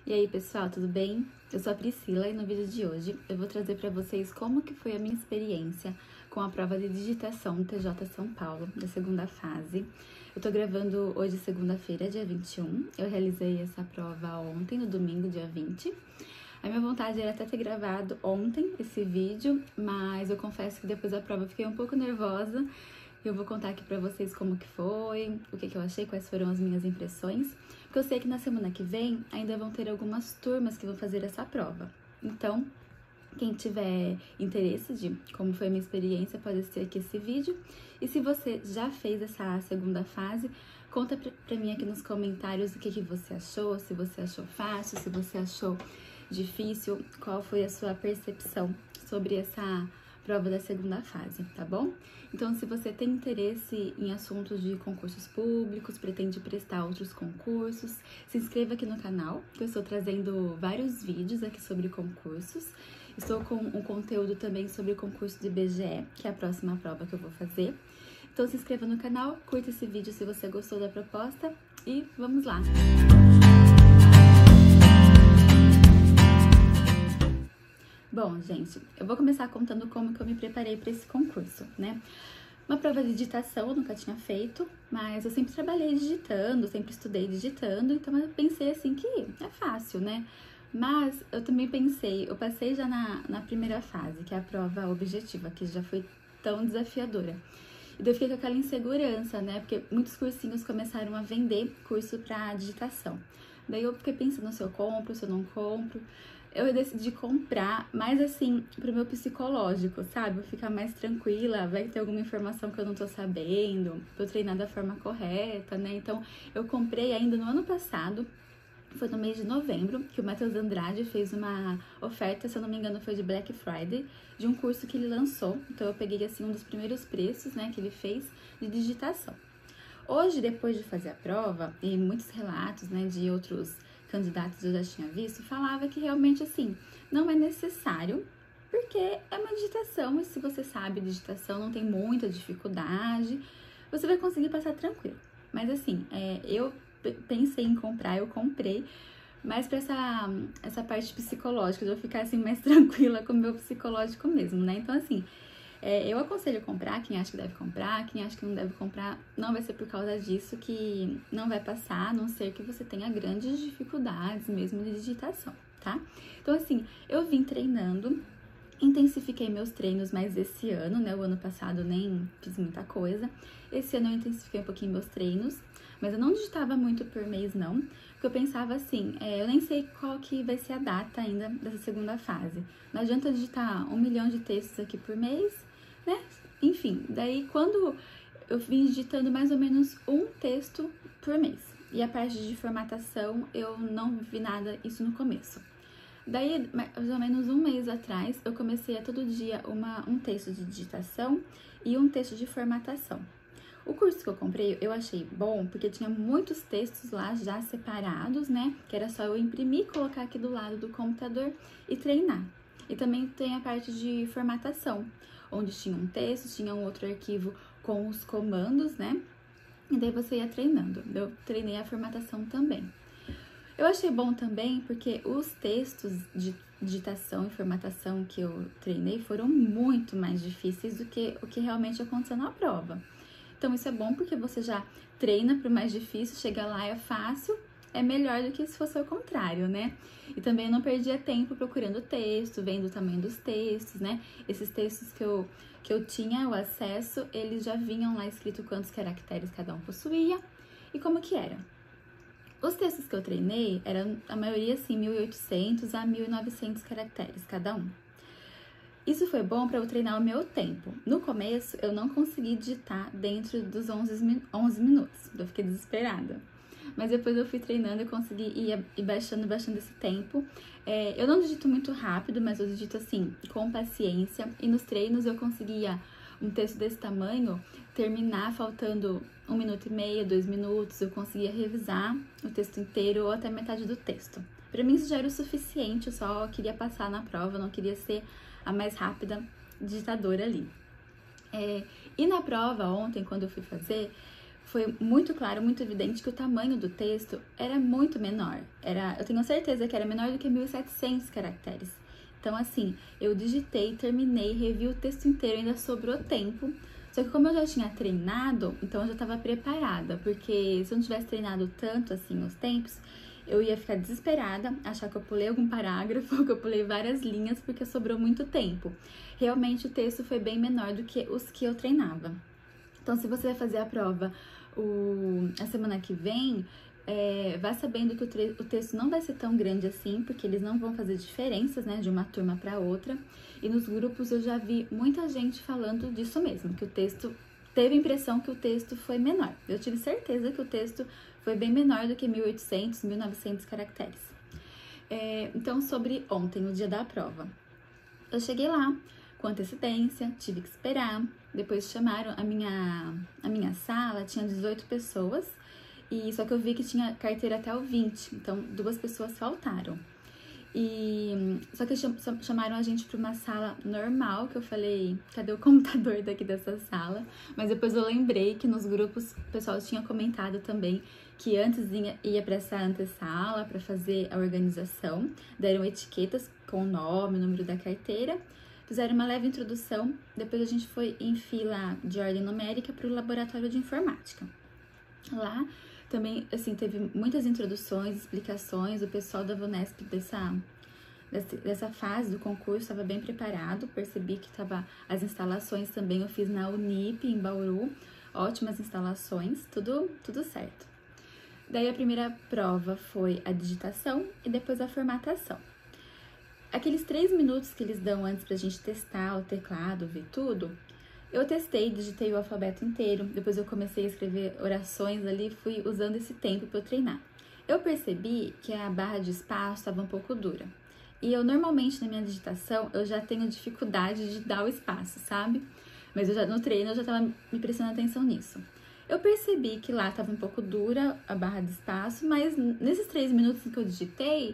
E aí pessoal, tudo bem? Eu sou a Priscila e no vídeo de hoje eu vou trazer para vocês como que foi a minha experiência com a prova de digitação do TJ São Paulo, da segunda fase. Eu tô gravando hoje segunda-feira, dia 21, eu realizei essa prova ontem, no domingo, dia 20. A minha vontade era até ter gravado ontem esse vídeo, mas eu confesso que depois da prova eu fiquei um pouco nervosa. Eu vou contar aqui pra vocês como que foi, o que eu achei, quais foram as minhas impressões, porque eu sei que na semana que vem ainda vão ter algumas turmas que vão fazer essa prova. Então, quem tiver interesse de como foi a minha experiência, pode assistir aqui esse vídeo. E se você já fez essa segunda fase, conta pra mim aqui nos comentários o que você achou, se você achou fácil, se você achou difícil, qual foi a sua percepção sobre essa prova da segunda fase, tá bom? Então, se você tem interesse em assuntos de concursos públicos, pretende prestar outros concursos, se inscreva aqui no canal, que eu estou trazendo vários vídeos aqui sobre concursos. Estou com um conteúdo também sobre o concurso de IBGE, que é a próxima prova que eu vou fazer. Então, se inscreva no canal, curta esse vídeo se você gostou da proposta e vamos lá! Bom, gente, eu vou começar contando como que eu me preparei para esse concurso, né? Uma prova de digitação eu nunca tinha feito, mas eu sempre trabalhei digitando, sempre estudei digitando, então eu pensei assim que é fácil, né? Mas eu também pensei, eu passei já na primeira fase, que é a prova objetiva, que já foi tão desafiadora. E daí eu fiquei com aquela insegurança, né? Porque muitos cursinhos começaram a vender curso para digitação. Daí eu fiquei pensando se eu compro, se eu não compro. Eu decidi comprar, mas assim, pro meu psicológico, sabe? Eu ficar mais tranquila, vai ter alguma informação que eu não tô sabendo, pra eu treinar da forma correta, né? Então, eu comprei ainda no ano passado, foi no mês de novembro, que o Matheus Andrade fez uma oferta, se eu não me engano foi de Black Friday, de um curso que ele lançou. Então, eu peguei assim um dos primeiros preços, né, que ele fez de digitação. Hoje, depois de fazer a prova, e muitos relatos, né, de outros candidatos eu já tinha visto, falava que realmente assim, não é necessário, porque é uma digitação, e se você sabe digitação, não tem muita dificuldade, você vai conseguir passar tranquilo. Mas assim, eu pensei em comprar, eu comprei, mas para essa parte psicológica, de eu ficar assim mais tranquila com o meu psicológico mesmo, né? Então assim, eu aconselho comprar, quem acha que deve comprar, quem acha que não deve comprar, não vai ser por causa disso que não vai passar, a não ser que você tenha grandes dificuldades mesmo de digitação, tá? Então assim, eu vim treinando, intensifiquei meus treinos mais esse ano, né? O ano passado nem fiz muita coisa, esse ano eu intensifiquei um pouquinho meus treinos, mas eu não digitava muito por mês não, porque eu pensava assim, eu nem sei qual que vai ser a data ainda dessa segunda fase. Não adianta digitar 1 milhão de textos aqui por mês, né? Enfim, daí quando eu vim digitando mais ou menos um texto por mês. E a parte de formatação, eu não vi nada isso no começo. Daí, mais ou menos um mês atrás, eu comecei a todo dia um texto de digitação e um texto de formatação. O curso que eu comprei, eu achei bom, porque tinha muitos textos lá já separados, né? Que era só eu imprimir, colocar aqui do lado do computador e treinar. E também tem a parte de formatação, onde tinha um texto, tinha um outro arquivo com os comandos, né? E daí você ia treinando. Eu treinei a formatação também. Eu achei bom também porque os textos de digitação e formatação que eu treinei foram muito mais difíceis do que o que realmente aconteceu na prova. Então, isso é bom porque você já treina para o mais difícil, chega lá é fácil, é melhor do que se fosse o contrário, né? E também eu não perdia tempo procurando texto, vendo o tamanho dos textos, né? Esses textos que eu tinha o acesso, eles já vinham lá escrito quantos caracteres cada um possuía e como que era. Os textos que eu treinei eram, a maioria, assim, 1.800 a 1.900 caracteres cada um. Isso foi bom para eu treinar o meu tempo. No começo, eu não consegui digitar dentro dos 11 minutos. Eu fiquei desesperada. Mas depois eu fui treinando e consegui ir baixando esse tempo. Eu não digito muito rápido, mas eu digito assim, com paciência. E nos treinos eu conseguia um texto desse tamanho terminar faltando 1 minuto e meio, 2 minutos. Eu conseguia revisar o texto inteiro ou até metade do texto. Para mim isso já era o suficiente, eu só queria passar na prova, eu não queria ser a mais rápida digitadora ali. E na prova ontem, quando eu fui fazer, foi muito claro, muito evidente que o tamanho do texto era muito menor. Eu tenho certeza que era menor do que 1.700 caracteres. Então, assim, eu digitei, terminei, revi o texto inteiro, ainda sobrou tempo. Só que como eu já tinha treinado, então eu já estava preparada, porque se eu não tivesse treinado tanto, assim, os tempos, eu ia ficar desesperada, achar que eu pulei algum parágrafo, que eu pulei várias linhas, porque sobrou muito tempo. Realmente, o texto foi bem menor do que os que eu treinava. Então, se você vai fazer a prova a semana que vem, vá sabendo que o texto não vai ser tão grande assim, porque eles não vão fazer diferenças, né, de uma turma para outra. E nos grupos eu já vi muita gente falando disso mesmo, que o texto teve a impressão que o texto foi menor. Eu tive certeza que o texto foi bem menor do que 1.800, 1.900 caracteres. Então, sobre ontem, o dia da prova. Eu cheguei lá com antecedência, tive que esperar. Depois chamaram a minha sala, tinha 18 pessoas, e só que eu vi que tinha carteira até o 20, então 2 pessoas faltaram. Só que chamaram a gente para uma sala normal, que eu falei, cadê o computador daqui dessa sala? Mas depois eu lembrei que nos grupos o pessoal tinha comentado também que antes ia para essa antessala para fazer a organização, deram etiquetas com o nome, o número da carteira, fizeram uma leve introdução, depois a gente foi em fila de ordem numérica para o laboratório de informática. Lá também, assim, teve muitas introduções, explicações, o pessoal da VUNESP dessa fase do concurso estava bem preparado, percebi que as instalações também eu fiz na Unip, em Bauru, ótimas instalações, tudo certo. Daí a primeira prova foi a digitação e depois a formatação. Aqueles 3 minutos que eles dão antes pra gente testar o teclado, ver tudo, eu testei, digitei o alfabeto inteiro, depois eu comecei a escrever orações ali, fui usando esse tempo para eu treinar. Eu percebi que a barra de espaço estava um pouco dura. E eu normalmente na minha digitação, eu já tenho dificuldade de dar o espaço, sabe? Mas no treino eu já estava me prestando atenção nisso. Eu percebi que lá estava um pouco dura a barra de espaço, mas nesses 3 minutos que eu digitei,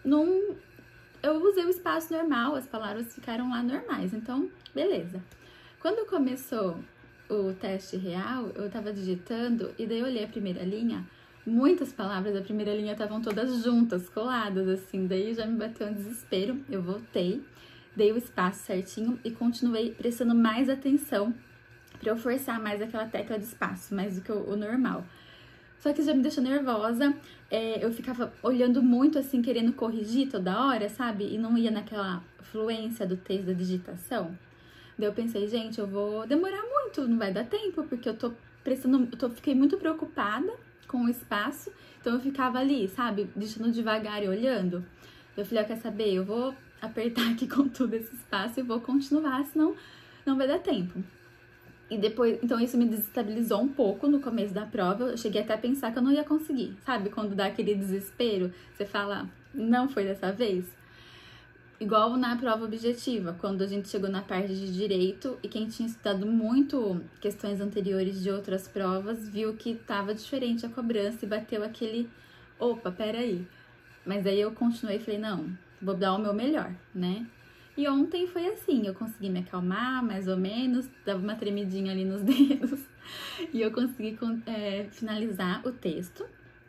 eu usei o espaço normal, as palavras ficaram lá normais, então beleza. Quando começou o teste real, eu tava digitando e daí eu olhei a primeira linha, muitas palavras da primeira linha estavam todas juntas, coladas assim, daí já me bateu um desespero, eu voltei, dei o espaço certinho e continuei prestando mais atenção pra eu forçar mais aquela tecla de espaço, mais do que o normal. Só que isso já me deixou nervosa, eu ficava olhando muito assim, querendo corrigir toda hora, sabe? E não ia naquela fluência do texto da digitação. Daí eu pensei, gente, eu vou demorar muito, não vai dar tempo, porque fiquei muito preocupada com o espaço, então eu ficava ali, sabe, digitando devagar e olhando. Eu falei, quer saber, eu vou apertar aqui com tudo esse espaço e vou continuar, senão não vai dar tempo. E depois, então isso me desestabilizou um pouco no começo da prova, eu cheguei até a pensar que eu não ia conseguir, sabe? Quando dá aquele desespero, você fala, não foi dessa vez? Igual na prova objetiva, quando a gente chegou na parte de direito e quem tinha estudado muito questões anteriores de outras provas, viu que tava diferente a cobrança e bateu aquele, opa, peraí. Mas aí eu continuei e falei, não, vou dar o meu melhor, né? E ontem foi assim, eu consegui me acalmar, mais ou menos, dava uma tremidinha ali nos dedos, e eu consegui finalizar o texto.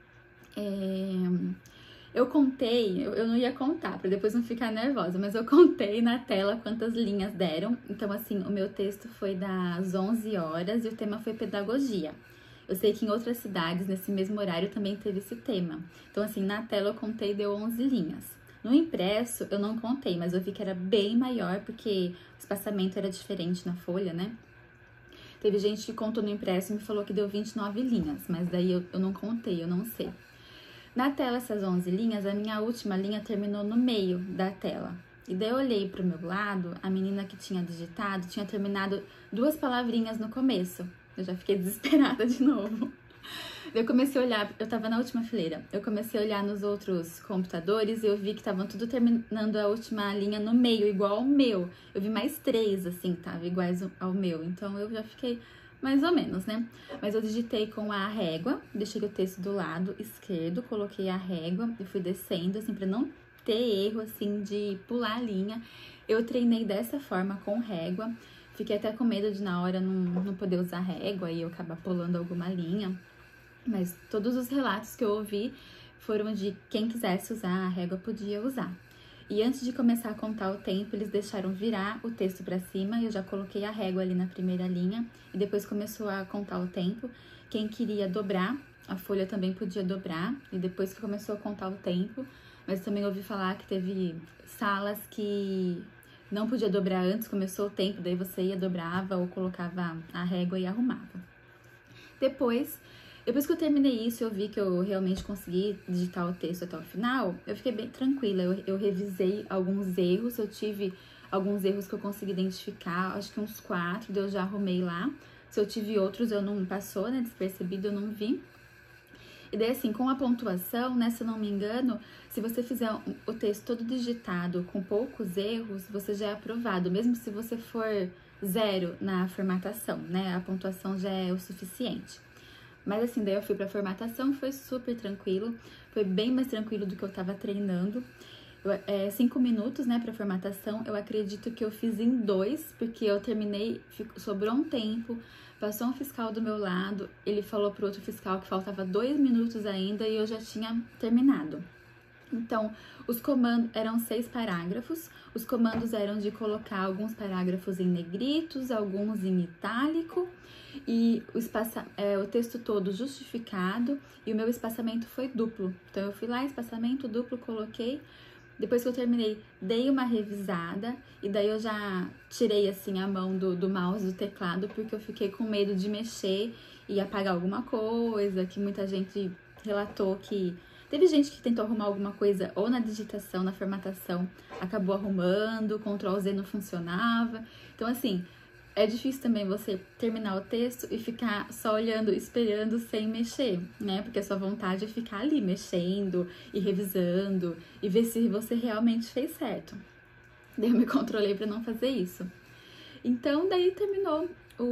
Eu contei, eu não ia contar, pra depois não ficar nervosa, mas eu contei na tela quantas linhas deram. Então, assim, o meu texto foi das 11 horas e o tema foi pedagogia. Eu sei que em outras cidades, nesse mesmo horário, também teve esse tema. Então, assim, na tela eu contei, deu 11 linhas. No impresso, eu não contei, mas eu vi que era bem maior, porque o espaçamento era diferente na folha, né? Teve gente que contou no impresso e me falou que deu 29 linhas, mas daí eu não contei, eu não sei. Na tela, essas 11 linhas, a minha última linha terminou no meio da tela. E daí eu olhei pro meu lado, a menina que tinha digitado tinha terminado 2 palavrinhas no começo. Eu já fiquei desesperada de novo. Eu comecei a olhar, eu tava na última fileira, eu comecei a olhar nos outros computadores e eu vi que estavam tudo terminando a última linha no meio, igual ao meu. Eu vi mais 3, assim, tava iguais ao meu, então eu já fiquei mais ou menos, né? Mas eu digitei com a régua, deixei o texto do lado esquerdo, coloquei a régua e fui descendo, assim, pra não ter erro, assim, de pular a linha. Eu treinei dessa forma com régua, Fiquei até com medo de na hora não poder usar régua e eu acabar pulando alguma linha. Mas todos os relatos que eu ouvi foram de quem quisesse usar a régua podia usar. E antes de começar a contar o tempo, eles deixaram virar o texto para cima e eu já coloquei a régua ali na primeira linha. E depois começou a contar o tempo. Quem queria dobrar, a folha também podia dobrar. E depois que começou a contar o tempo, mas também ouvi falar que teve salas que não podia dobrar antes, começou o tempo, daí você ia, dobrava ou colocava a régua e arrumava. Depois que eu terminei isso, eu vi que eu realmente consegui digitar o texto até o final, eu fiquei bem tranquila, eu revisei alguns erros, eu tive alguns erros que eu consegui identificar, acho que uns 4, eu já arrumei lá. Se eu tive outros, eu não passou, né, despercebido, eu não vi. E daí, assim, com a pontuação, né, se eu não me engano, se você fizer o texto todo digitado com poucos erros, você já é aprovado, mesmo se você for 0 na formatação, né, a pontuação já é o suficiente. Mas assim, daí eu fui pra formatação, foi super tranquilo, foi bem mais tranquilo do que eu tava treinando. 5 minutos, né, pra formatação, eu acredito que eu fiz em 2, porque eu terminei, sobrou um tempo, passou um fiscal do meu lado, ele falou pro outro fiscal que faltava 2 minutos ainda e eu já tinha terminado. Então, os comandos eram 6 parágrafos, os comandos eram de colocar alguns parágrafos em negritos, alguns em itálico, e o texto todo justificado, e o meu espaçamento foi duplo. Então, eu fui lá, espaçamento duplo, coloquei. Depois que eu terminei, dei uma revisada, e daí eu já tirei, assim, a mão do mouse, do teclado, porque eu fiquei com medo de mexer e apagar alguma coisa, que muita gente relatou que... Teve gente que tentou arrumar alguma coisa ou na digitação, na formatação, acabou arrumando, Ctrl Z não funcionava. Então, assim, é difícil também você terminar o texto e ficar só olhando, esperando, sem mexer, né? Porque a sua vontade é ficar ali mexendo e revisando e ver se você realmente fez certo. Daí eu me controlei para não fazer isso. Então, daí terminou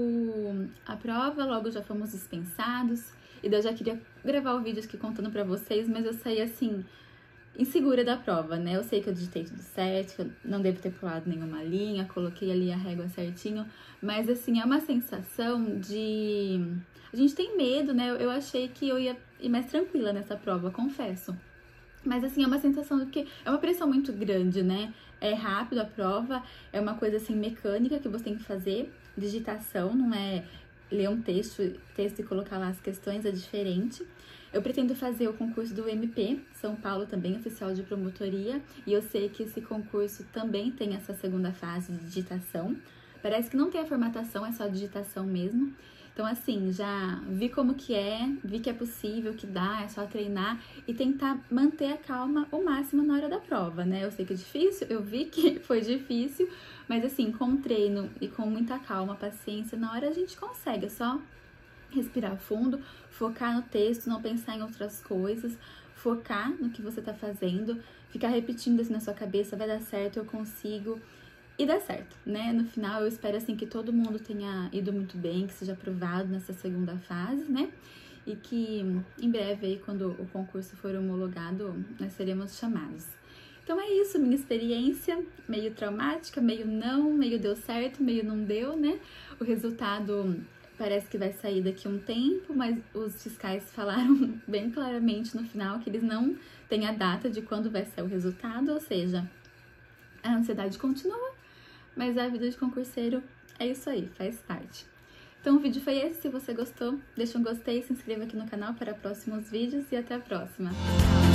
a prova, logo já fomos dispensados. E daí eu já queria gravar o vídeo aqui contando pra vocês, mas eu saí assim, insegura da prova, né? Eu sei que eu digitei tudo certo, que eu não devo ter pulado nenhuma linha, coloquei ali a régua certinho, mas assim, é uma sensação de... A gente tem medo, né? Eu achei que eu ia ir mais tranquila nessa prova, confesso. Mas assim, é uma sensação de que é uma pressão muito grande, né? É rápido a prova, é uma coisa assim mecânica que você tem que fazer, digitação, não é... ler um texto e colocar lá as questões é diferente. Eu pretendo fazer o concurso do MP, São Paulo também, oficial de promotoria, e eu sei que esse concurso também tem essa segunda fase de digitação. Parece que não tem a formatação, é só a digitação mesmo. Então, assim, já vi como que é, vi que é possível, que dá, é só treinar e tentar manter a calma o máximo na hora da prova, né? Eu sei que é difícil, eu vi que foi difícil, mas assim, com treino e com muita calma, paciência, na hora a gente consegue, é só respirar fundo, focar no texto, não pensar em outras coisas, focar no que você tá fazendo, ficar repetindo assim na sua cabeça, vai dar certo, eu consigo... E dá certo, né? No final, eu espero, assim, que todo mundo tenha ido muito bem, que seja aprovado nessa segunda fase, né? E que, em breve, aí, quando o concurso for homologado, nós seremos chamados. Então, é isso, minha experiência, meio traumática, meio não, meio deu certo, meio não deu, né? O resultado parece que vai sair daqui a um tempo, mas os fiscais falaram bem claramente no final que eles não têm a data de quando vai ser o resultado, ou seja, a ansiedade continua, mas a vida de concurseiro é isso aí, faz parte. Então o vídeo foi esse, se você gostou, deixa um gostei, se inscreva aqui no canal para próximos vídeos e até a próxima.